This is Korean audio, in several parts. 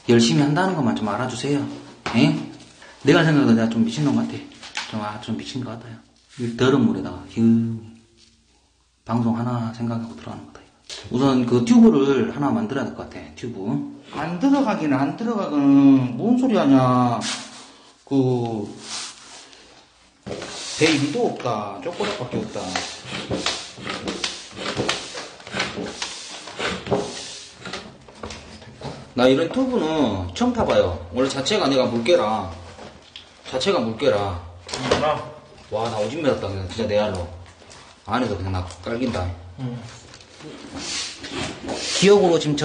열심히 한다는 것만 좀 알아주세요. 에? 내가 생각해도 내가 좀 미친놈 같아. 좀 미친 것 같아요. 이 더러운 물에다가 방송 하나 생각하고 들어가는 거다. 우선 그 튜브를 하나 만들어야 될 것 같아. 튜브. 안 들어가기는 뭔 소리 하냐. 베이비도 없다. 초콜릿밖에 없다. 나 이런 튜브는 처음 타봐요. 원래 자체가 내가 물개라. 와, 나 오줌 매었다. 그냥 진짜 내 알로. 안에서 그냥 나 깔긴다. 기억으로 지금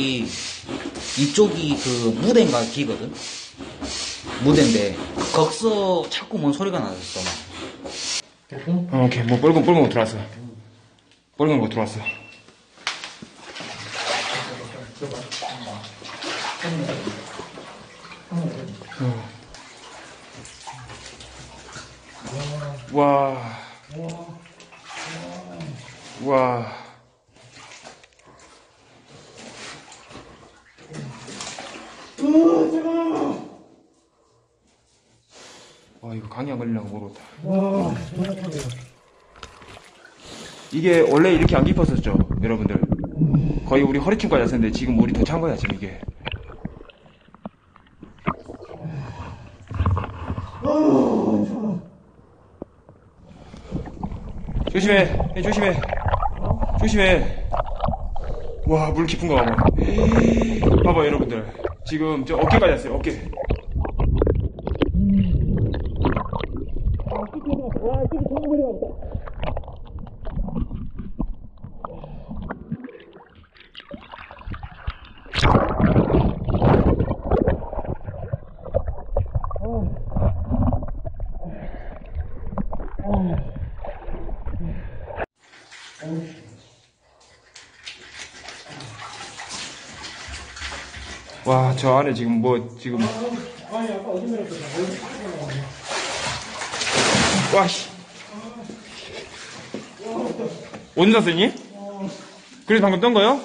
이쪽이 그 무대인가 기거든? 무대인데, 거기서 자꾸 뭔 소리가 나졌어, 막. 오케이. 뭐, 뻘건 거 들어왔어. 뻘건 거 들어왔어. 와. 와, 이거 감기 안 걸리려고 모르겠다. 이게 원래 이렇게 안 깊었었죠, 여러분들. 거의 우리 허리춤까지 왔었는데 지금 물이 더 찬 거야, 지금 이게. 조심해. 와, 물 깊은 거 봐봐. 봐봐, 여러분들. 지금 저 어깨까지 왔어요, 어깨. 와, 저 안에 지금 아니, 아까 어디 내렸어? 와, 씨. 어디 났어니? 그래서 방금 떤 거요?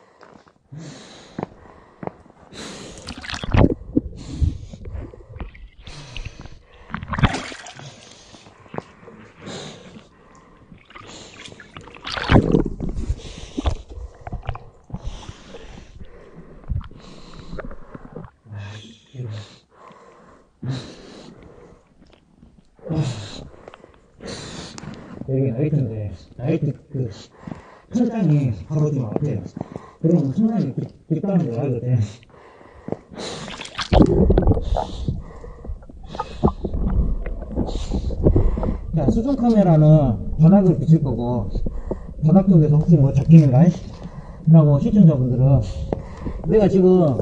여기 나이트 그 천장이 바로 좀 앞에. 그러면 천장이 뒷단으로 나가거든. 자, 수중 카메라는 바닥을 비칠 거고, 바닥 쪽에서 혹시 뭐 잡히는가? 라고 시청자분들은, 내가 지금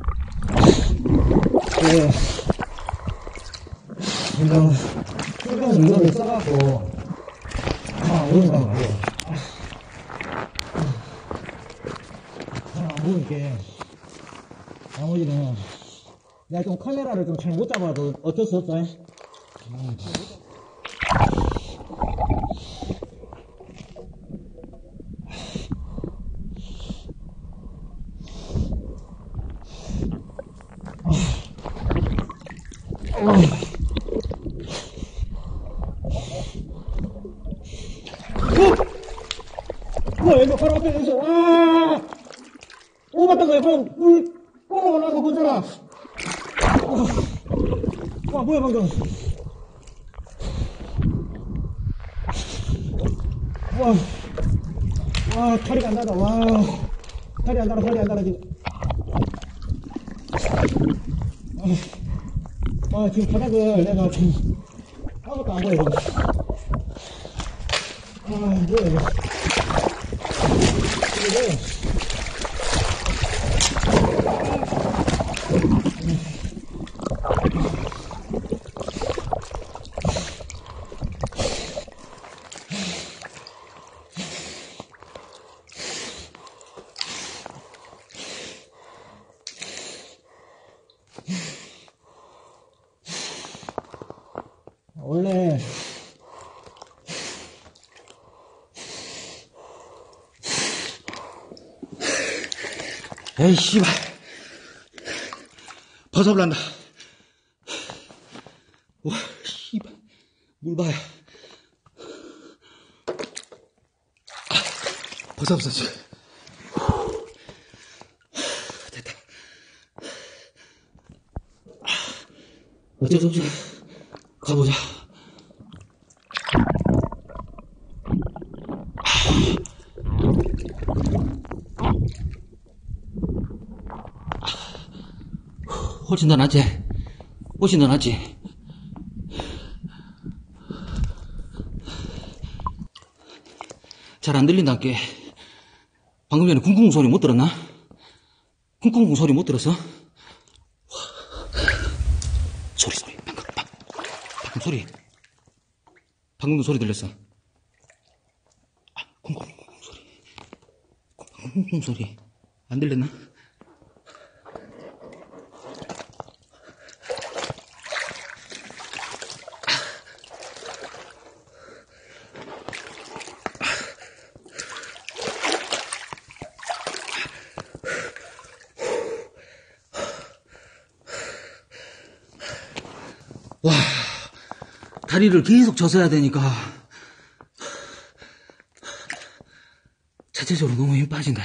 이거를 써갖고 오른쪽 말이야. 보이게. 나머지는 내가 좀 카메라를 좀 잘 못 잡아도 어쩔 수 없어. 여기 바로 앞에 있어. 와! 오, 맞다, 그래. 물, 올라가고 보잖아. 와, 뭐야, 방금. 와, 다리가 안 닿아. 와, 다리 안 닿아, 지금. 지금 바닥을 내가 지금 아무것도 안 보여, 지금. 뭐야, 이거. 원래 에이, 씨발. 거슬란다. 와, 씨발. 물 봐야. 벌써 없어, 지금. 됐다. 어쩔 수 없이 가보자. 훨씬 더 낫지? 훨씬 더 낫지? 잘 안 들린다께. 방금 전에 쿵쿵 소리 못 들었나? 쿵쿵 소리 못 들었어? 소리. 방금 소리. 방금도 소리 들렸어. 쿵쿵 소리. 쿵쿵 소리. 안 들렸나? 와, 다리를 계속 젖어야 되니까 자체적으로 너무 힘 빠진다.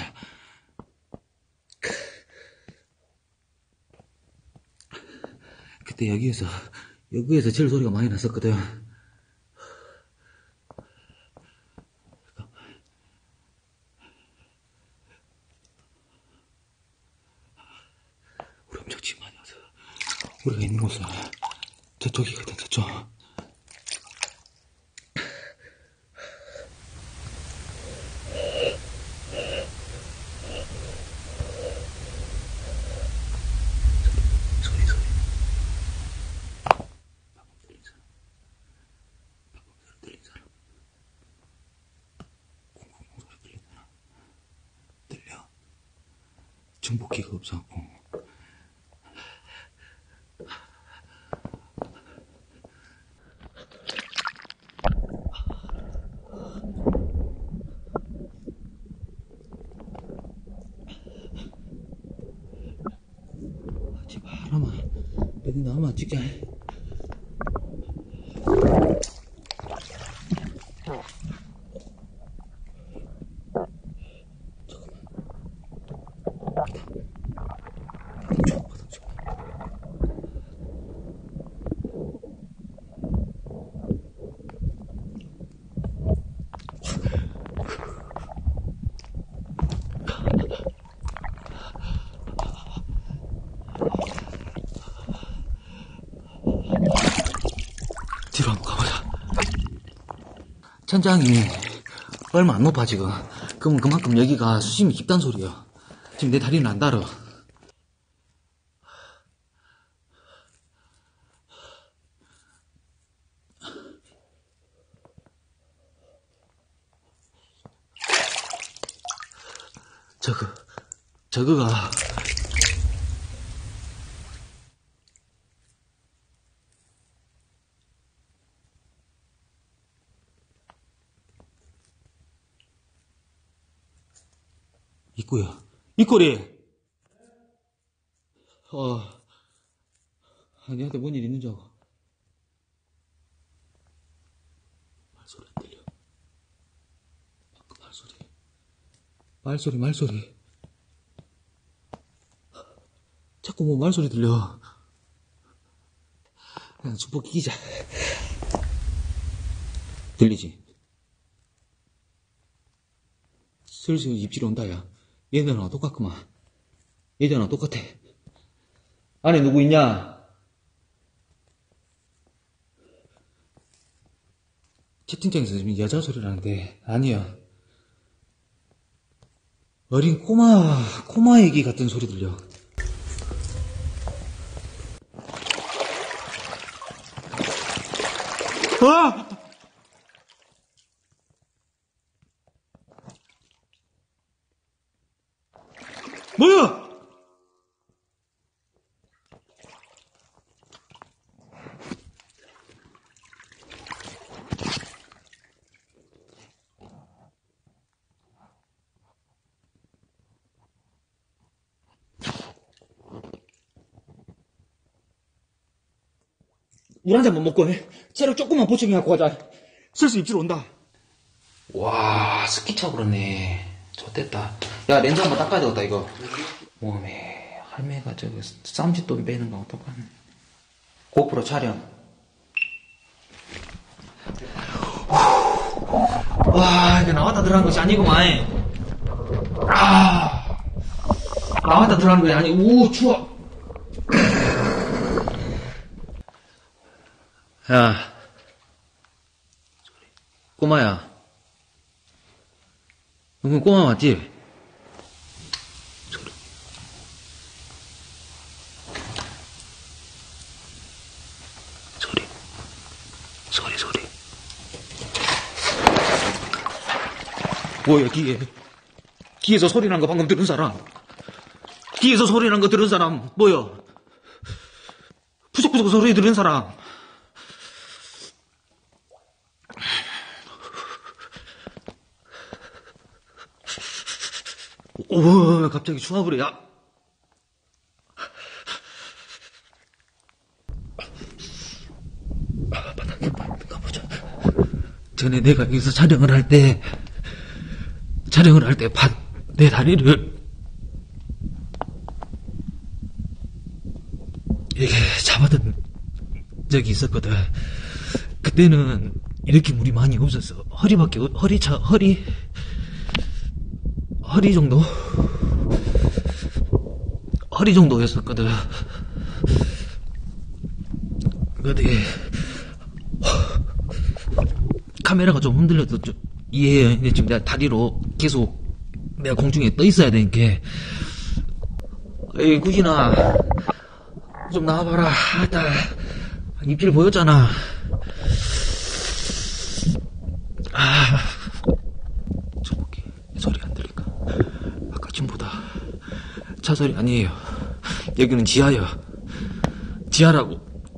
그때 여기에서 제일 소리가 많이 났었거든. 우리 엄청 침 많이 와서 우리가 있는 곳은 저쪽이거든, 저쪽. 소리. 방금 들린 사람. 쿵쿵 소리 들린 사람. 들려? 정복기가 없어. 제발 하나만 어디 나만 찍자. 뒤로 한번 가보자. 천장이 얼마 안 높아 지금. 그러면 그만큼 여기가 수심이 깊단 소리야. 지금 내 다리는 안 닳아. 저거가 있고요. 이꼬리. 니한테 뭔 일 있는 줄 알고. 말소리 안 들려. 방금 말소리. 자꾸 뭐 말소리 들려. 그냥 수폭 끼자. 들리지? 슬슬 입질 온다, 야. 얘들랑 똑같구만. 얘들랑 똑같아. 안에 누구 있냐? 채팅창에서 지금 여자 소리 나는데, 아니야. 어린 꼬마 애기 같은 소리 들려. 아! 뭐야? 물 한 잔만 먹고 해. 체력 조금만 보충해갖고 가자. 슬슬 입질 온다. 와, 스키차 그러네. 좋됐다. 야, 렌즈 한번 닦아야 되겠다, 이거. 몸에, 할매가 저거, 쌈짓돈 빼는 거랑 똑같네. 고프로 촬영. 와, 이게 나왔다 들어간 것이 아니구만. 나왔다 들어간 것이 아니. 오, 추워. 야, 꼬마야. 너 꼬마 맞지? 소리. 뭐야, 귀에서 소리 난 거 방금 들은 사람? 귀에서 소리 난 거 들은 사람, 뭐야? 푸석푸석 소리 들은 사람? 오, 갑자기 추워버려, 야. 가보자. 전에 내가 여기서 촬영을 할 때, 내 다리를, 이렇게 잡았던 적이 있었거든. 그때는 이렇게 물이 많이 없었어. 허리 정도? 허리 정도였었거든. 근데 카메라가 좀 흔들려도 좀 이해해. 근데 지금 내가 다리로 계속 내가 공중에 떠 있어야 되니까. 에이, 구진아, 좀 나와봐라. 아따, 입질 보였잖아. 저기 소리 안 들릴까? 아까 전보다 차 소리 아니에요. 여기는 지하요. 지하라고.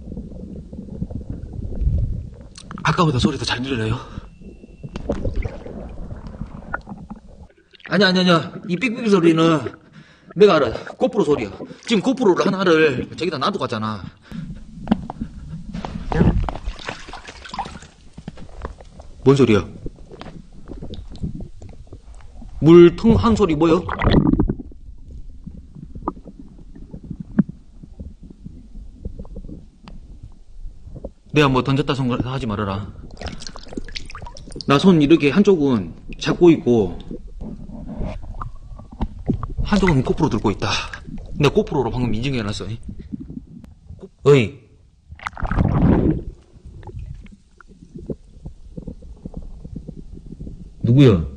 아까보다 소리 더 잘 들려요. 아니야. 이 삑삑 소리는 내가 알아. 고프로 소리야. 지금 고프로를 하나를 저기다 놔두고 갔잖아. 뭔 소리야? 물 통 한 소리 뭐야? 내가 뭐 던졌다 하지 말아라. 나 손 이렇게 한쪽은 잡고 있고 한쪽은 고프로 들고 있다. 내가 고프로로 방금 인증해놨어. 어이, 누구야?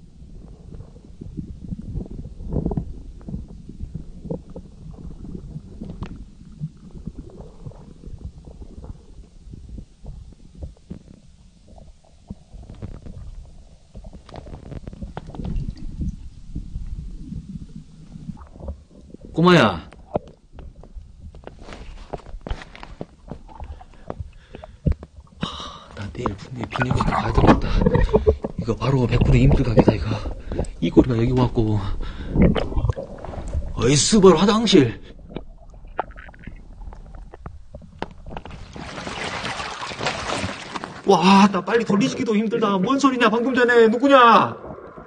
꼬마야. 나 내일 분명히 비행기 가야 되겠다. 이거 바로 100% 임실 가게다, 이거. 이 꼬리가 여기 왔고. 어이, 스벌 화장실. 와, 나 빨리 돌리시기도 힘들다. 뭔 소리냐, 방금 전에. 누구냐?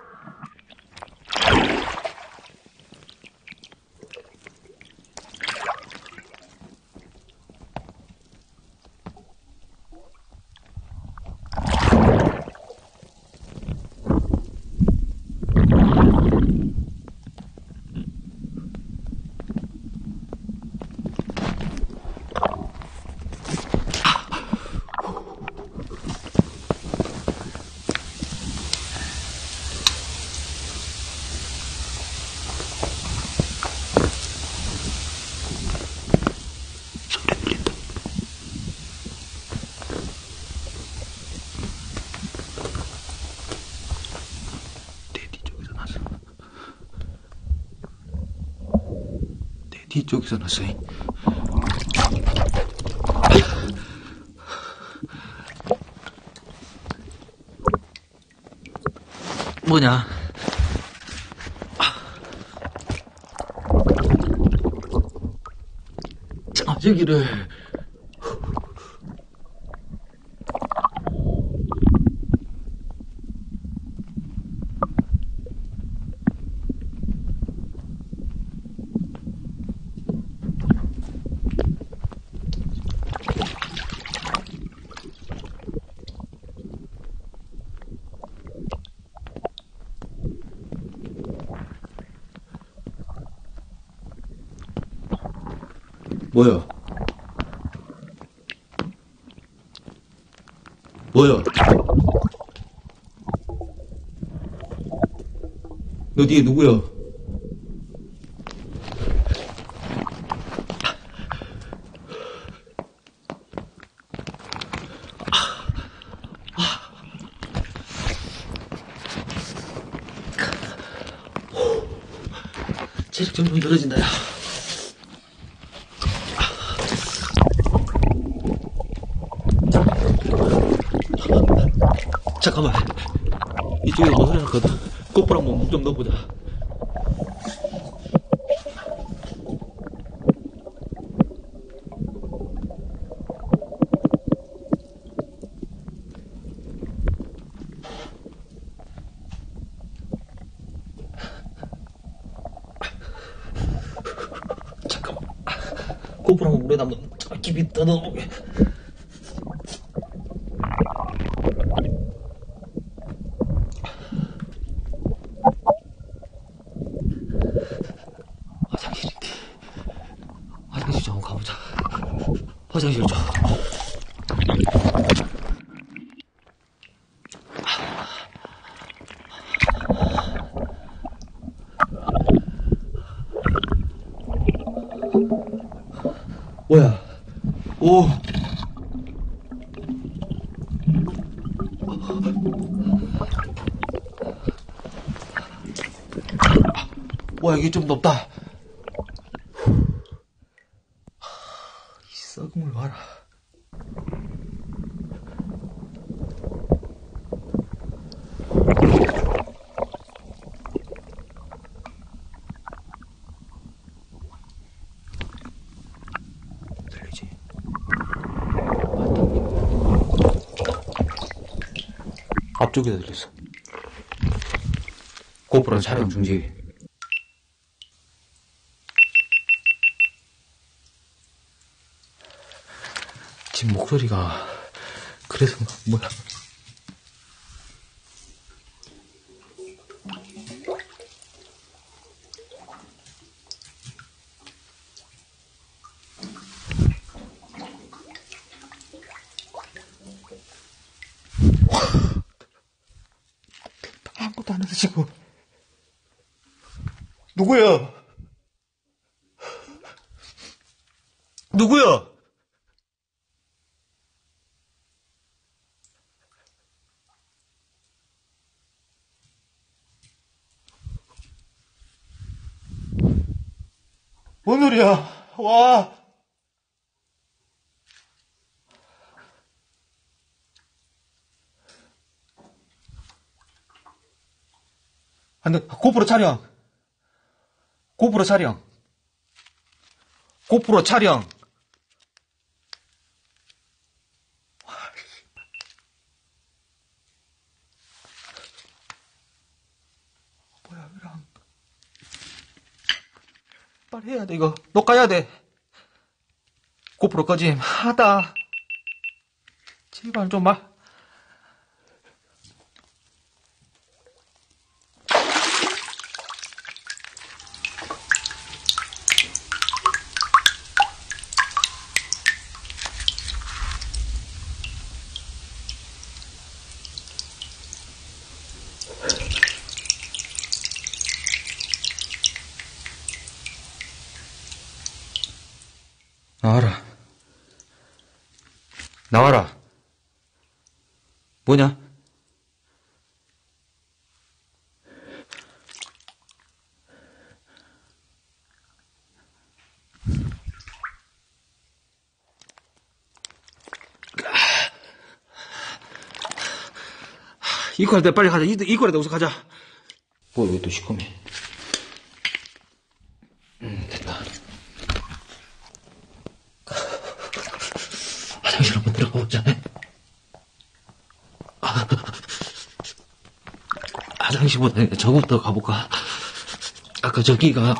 뒤쪽에서 났어. 뭐냐? 저기를 뭐야? 뭐야? 너 뒤에 누구야? 체력 점점 떨어진다, 야. 잠깐만. 이쪽에 뭐 소리 났거든. 고프로 한번 묵 좀 넣어보자. 잠깐만. 고프로 한번 물에다 한번 깊이 떠넣어보게. 화장실인데. 화장실 좀 가보자. 화장실 좀. 뭐야? 오. 뭐야, 이게 좀 높다. 이 썩은 물 봐라. 들리지? 앞쪽에다 들렸어. 고프로 촬영 중지. 지금 목소리가 그래서인가 뭐야? 아무것도 안 해서 지금. 누구야? 누구야? 뭔 소리야? 와. 안 돼. 고프로 촬영. 고프로 촬영. 고프로 촬영. 뭐야, 이랑. 빨리 해야 돼, 이거. 녹화해야 돼. 고프로 꺼짐. 하다. 제발 좀 마. 나와라. 나와라. 뭐냐? 이거 할 때 빨리 가자. 이거 할 때 우선 가자. 뭐, 왜 또 시커매? 됐다. 화장실 한번 들어가 보자. 화장실보다 저부터 가볼까? 아까 저기가.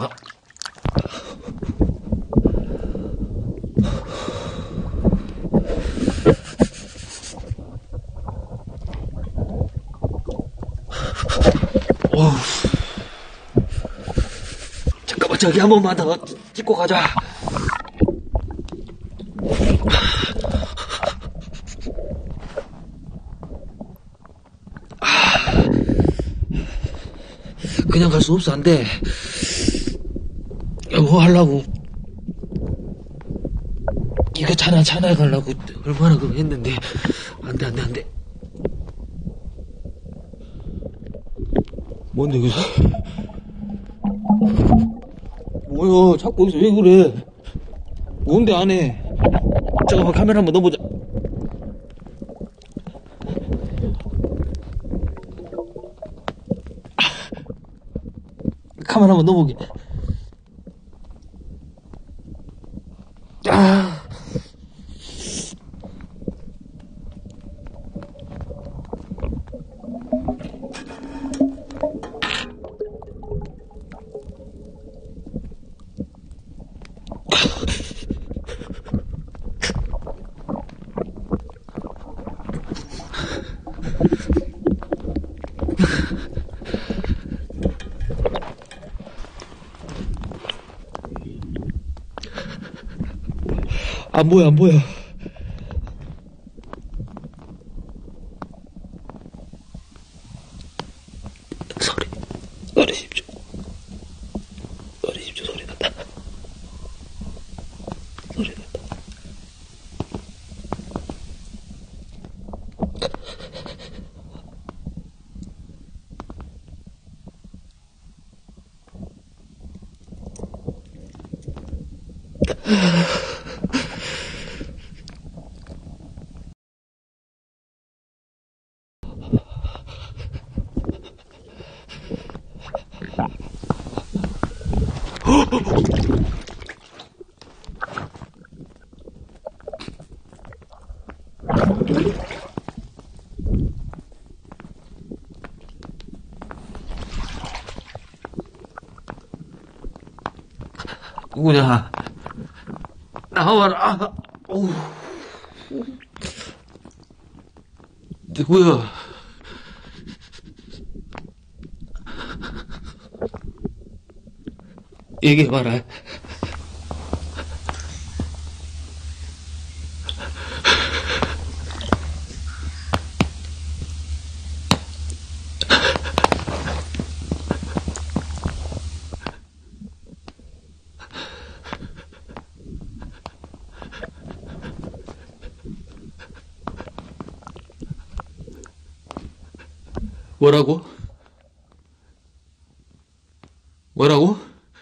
어우. 잠깐만, 저기 한 번만 더 찍고 가자. 그냥 갈 수 없어, 안 돼. 뭐 하려고. 이거 차나 가려고 얼마나 그거 했는데. 안 돼. 뭔데, 이거? 뭐야, 자꾸 여기서 왜 그래? 뭔데 안 해? 잠깐만, 카메라 한번 넣어보자. 카메라 한번 넣어보게. 아. 안 보여. 소리 집중. 소리 난다. 누구냐? 나와라. 어우. 누구야? 얘기해봐라. 뭐라고?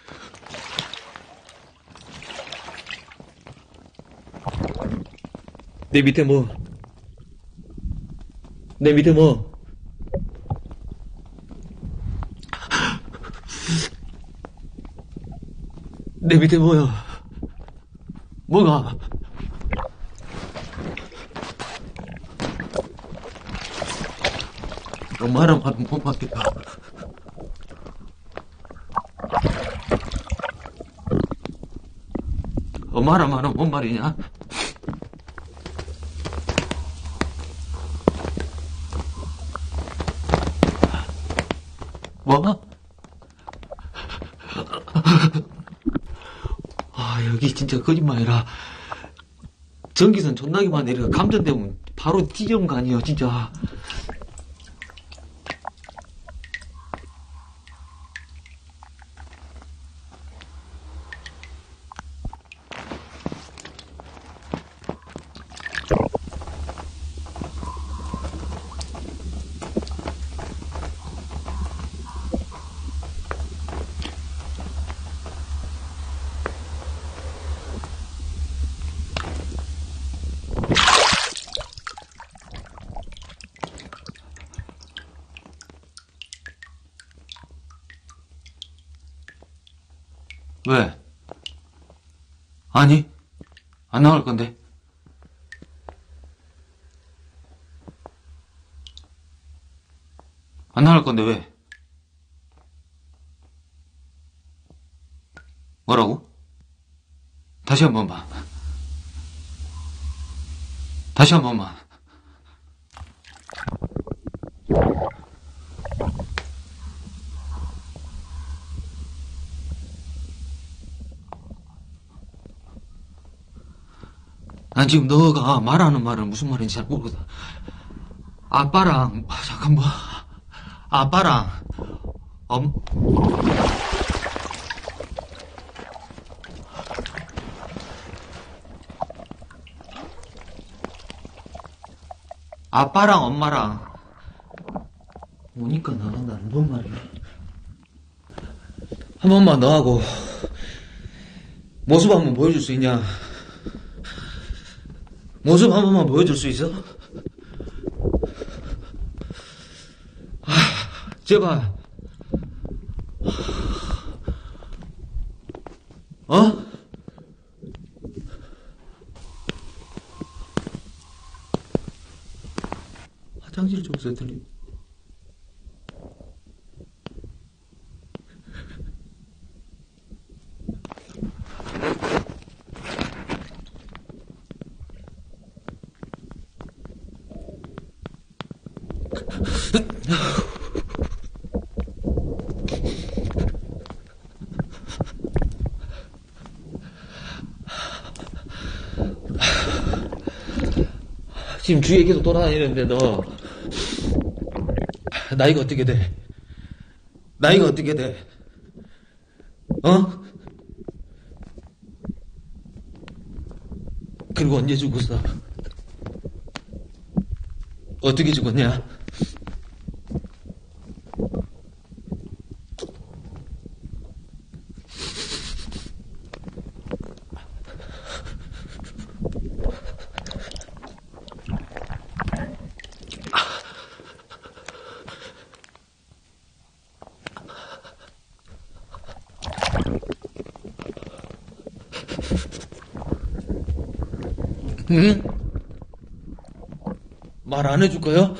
내 밑에 뭐? 내 밑에 뭐야? 뭐가? 엄마랑 받으면 못 받겠다. 엄마랑 말은 뭔 말이냐? 뭐? 아, 여기 진짜 거짓말이라. 전기선 존나게만 내려. 감전되면 바로 뒤져온 거 아니에요, 진짜. 왜? 아니, 안 나갈 건데. 안 나갈 건데 왜? 뭐라고? 다시 한 번만. 다시 한 번만. 난 지금 너가 말하는 말은 무슨 말인지 잘 모르거든. 아빠랑, 잠깐만. 아빠랑 아빠랑 엄마랑 오니까 나간다는 뭔 말이야? 한 번만 너하고 모습 한번 보여줄 수 있냐? 모습 한 번만 보여줄 수 있어? 제발. 어? 화장실 좀 썼더니 지금 주위에 계속 돌아다니는데 너 나이가 어떻게 돼? 나이가 어떻게 돼? 어? 그리고 언제 죽었어? 어떻게 죽었냐? 응? 말 안 해줄 거야?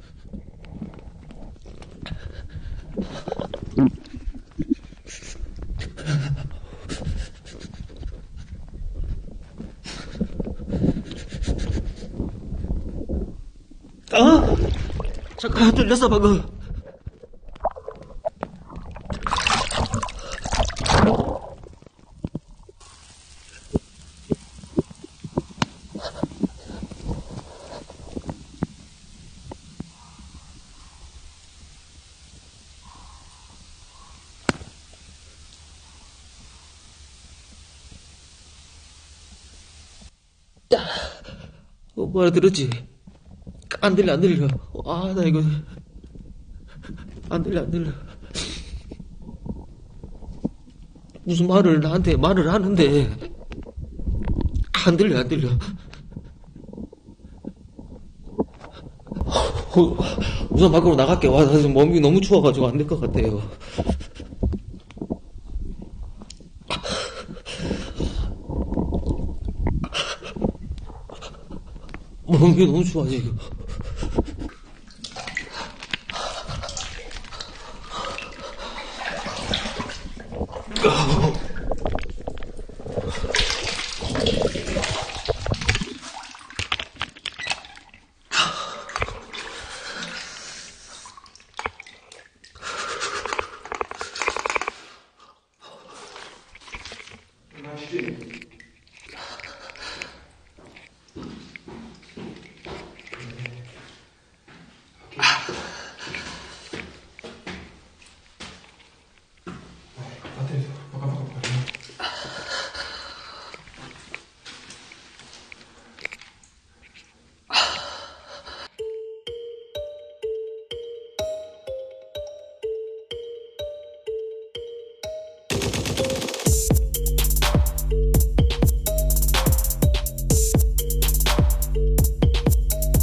잠깐 들렸어 방금. 말 들었지? 안 들려 안 들려. 아 나 이거 안 들려 안 들려. 무슨 말을 나한테 말을 하는데 안 들려 안 들려. 우선 밖으로 나갈게. 와 나 지금 몸이 너무 추워가지고 안 될 것 같아요. 몸이 너무 추워 지금.